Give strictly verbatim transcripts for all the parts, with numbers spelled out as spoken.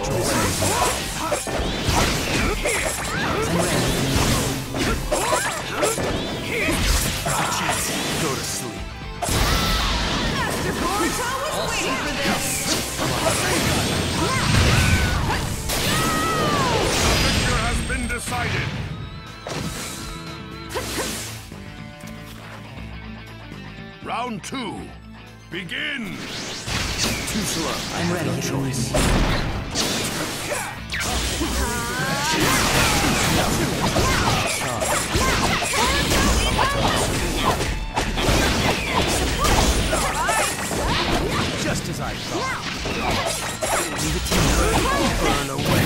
natural way. Go to sleep. Master Boruto was waiting for this! The victor has been decided. Round two. Begin! Too slow. I'm ready. No choice. Just as I thought. Leave it to me. Burn away.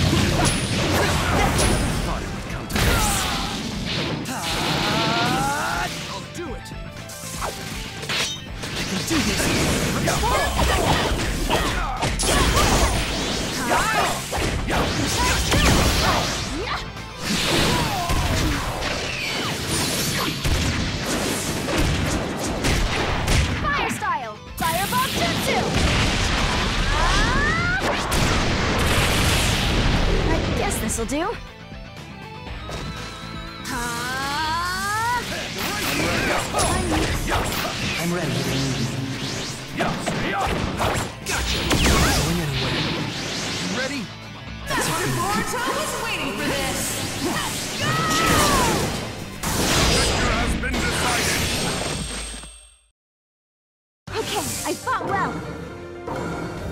Thought it would come to this. I'll do it. I can do this. Fire style! Fireball jutsu! I guess this'll do. I'm ready. Gotcha. Going anywhere. You ready? Master Boruto was waiting for this! Let's go! The victor has been decided. Okay, I fought well.